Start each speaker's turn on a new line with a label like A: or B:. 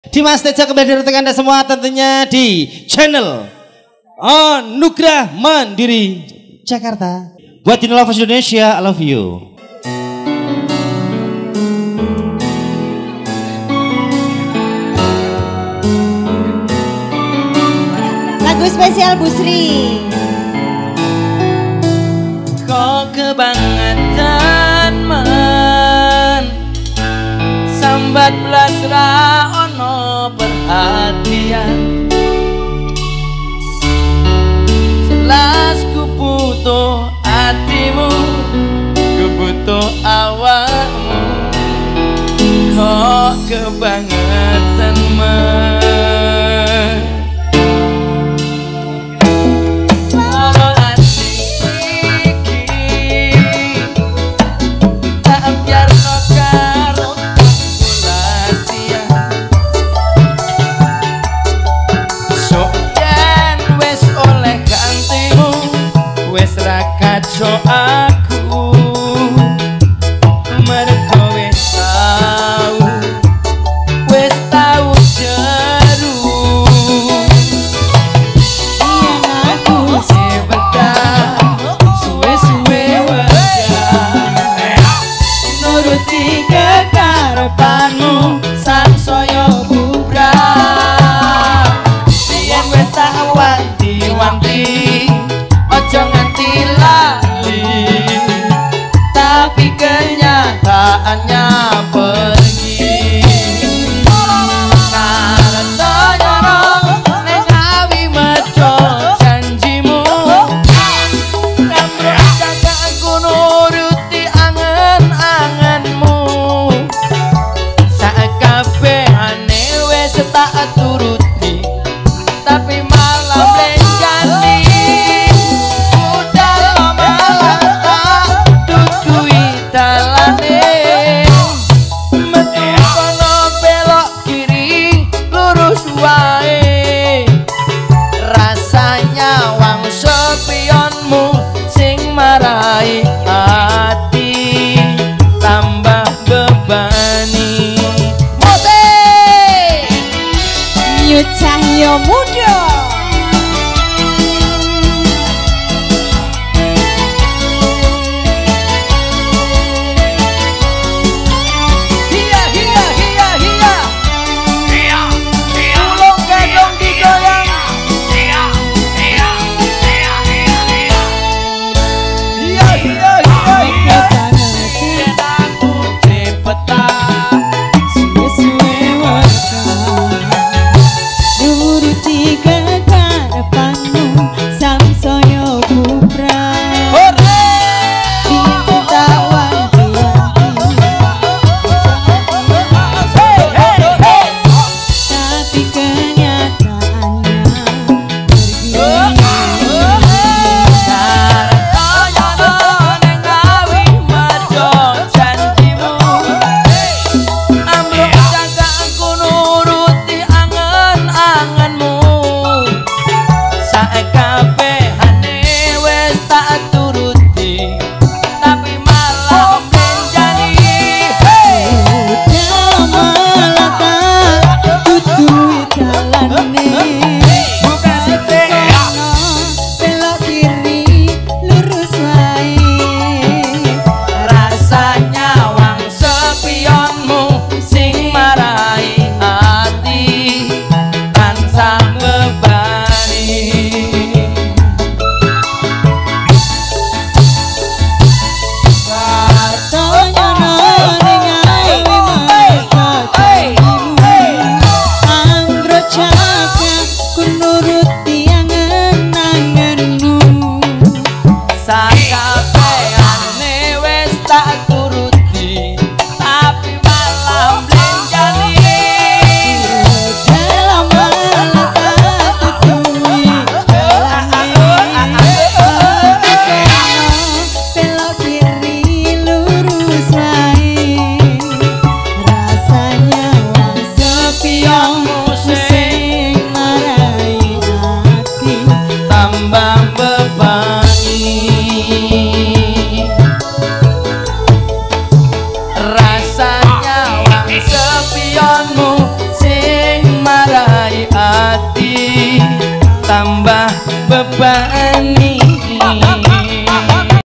A: Dimas Tejo kembali datang Anda semua tentunya di channel Anugerah Mandiri Jakarta. Buat di Lovers Indonesia, I love you.
B: Lagu spesial Bu Sri.
C: Kok kebangetan men sambat belas ra ono perhatian, jelas ku butuh hatimu, ku butuh awakmu. Kok kebangetan men so aku mergo wis tau jeru yen aku sebentar suwe-suwe wae nuruti kekarepanmu sansaya bubrah yen wis tak wanti-wanti ojo nganti tapi kenyataannya pergi. Karena nyorong nengawi meco janjimu, kamu jaga aku nuruti angen-angenmu. Sakabehane wis tak turuti, tapi malah mlenjani. Rasanya wang sepionmu sing marai hati tambah bebani. Mote
B: New Cahyo Muda.
C: rasanya wang sepionmu sing bebani